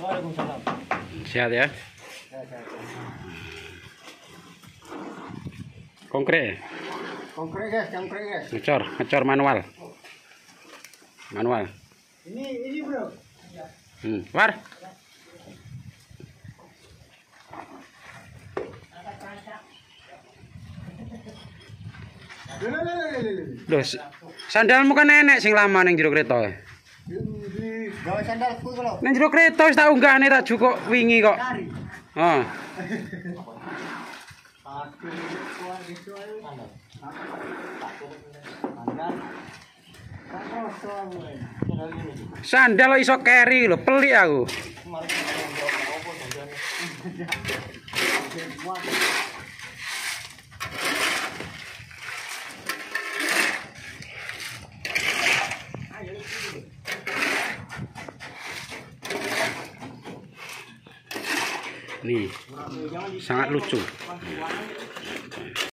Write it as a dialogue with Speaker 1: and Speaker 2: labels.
Speaker 1: Waalaikumsalam.
Speaker 2: Sehat ya?
Speaker 1: Sehat.
Speaker 2: Konkret.
Speaker 1: Konkret guys.
Speaker 2: Ngecor manual.
Speaker 1: Ini bro.
Speaker 2: War. Loh, sandalmu kan enek sing lama ning jero kereta.
Speaker 1: Gawe sandalku kalau.
Speaker 2: Ning jero kereta wis tak unggahne tak jukuk wingi kok.
Speaker 1: Kari.
Speaker 2: Heeh. Sandal kok iso carry lho, pelik aku. Nih, sangat lucu.